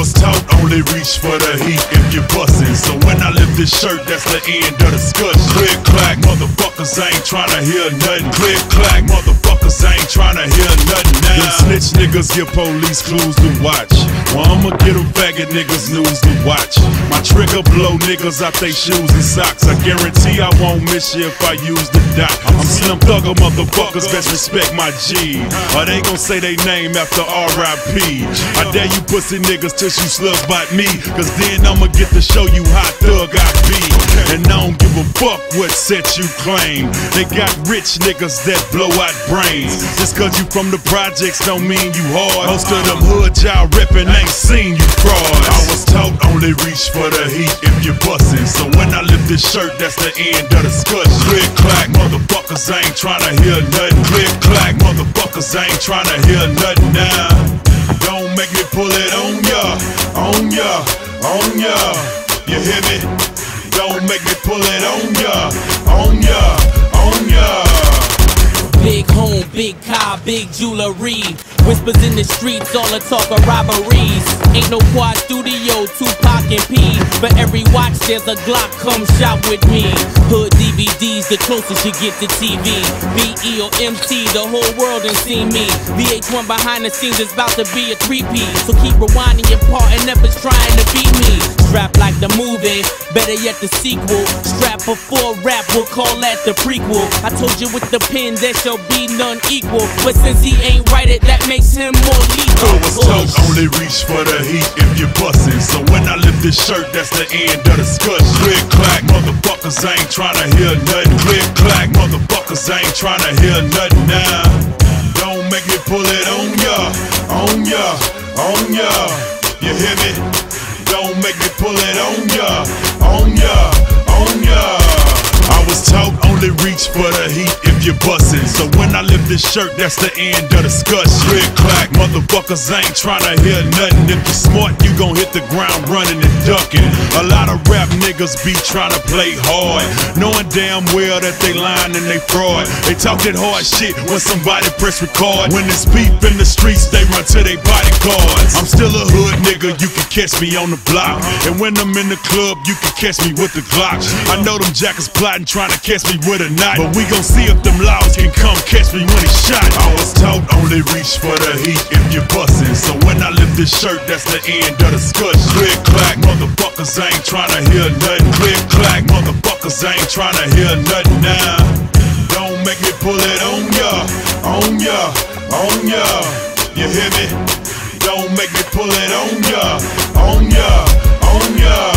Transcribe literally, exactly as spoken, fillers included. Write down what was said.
was taught only reach for the heat if you're bustin'. So when I lift this shirt, that's the end of the discussion. Click clack, motherfuckers ain't tryna hear nothing. Click clack, motherfuckers ain't tryna hear nothing now. Them snitch niggas give police clues to watch. Well, I'ma get them faggot niggas news to watch. My trigger blow niggas out they shoes and socks. I guarantee I won't miss you if I use the dot. I'm Slim Thugger, motherfuckers, best respect my G. Or they gon' say they name after R I P I dare you pussy niggas till you slug bite me, cause then I'ma get to show you how thug I be. And I don't give a fuck what set you claim. They got rich niggas that blow out brains. Just cause you from the projects don't mean you hard. Most of them hood y'all reppin' ain't seen you frauds. I was taught only reach for the heat if you're bustin'. So when I lift this shirt, that's the end of the discussion. Click clack, motherfuckers ain't tryna hear nothing. Click clack, motherfuckers ain't tryna hear nothing now. Don't make me pull it on ya, on ya, on ya. You hear me? Don't make me pull it on ya, on ya, on ya. Big home, big car, big jewelry. Whispers in the streets, all the talk of robberies. Ain't no quad studio, Tupac and P. For every watch there's a Glock, come shop with me. Hood D V Ds, the closest you get to T V. B E or M C, the whole world done seen me. V H one behind the scenes is about to be a three-P. So keep rewinding your part and never trying to beat me. Strap like the movie, better yet the sequel. Strap before rap, we'll call that the prequel. I told you with the pen there shall be none equal. But since he ain't write it, that makes him more lethal. I was taught only reach for the heat if you're bustin'. So when I lift this shirt, that's the end of the discussion. Click clack, motherfuckers ain't tryna hear nothing. Click clack, motherfuckers ain't tryna hear nothing now. Don't make me pull it on ya, on ya, on ya. You hear me? Don't make me pull it on ya, on ya, on ya. I was taught only reach for the heat if you're bustin'. So when I lift this shirt, that's the end of the discussion. Click clack, motherfuckers ain't tryna hear nothing. If you're smart, you gon' hit the ground running and ducking. A lot of rap niggas be tryna play hard, knowing damn well that they lying and they fraud. They talk that hard shit when somebody press record. When it's beef in the streets, they run to they bodyguards. I'm still a hood nigga, you can catch me on the block. And when I'm in the club, you can catch me with the Glock. I know them jackers plotting, trying to catch me with a knife, but we gon' see if them laws can come catch me when it's shot. I was taught only reach for the heat if you're bustin'. So when I lift this shirt, that's the end of the discussion. Click clack, motherfuckers ain't tryna hear nothing. Click clack, motherfuckers ain't tryna hear nothing now. Don't make me pull it on ya, on ya, on ya. You hear me? Don't make me pull it on ya, on ya, on ya.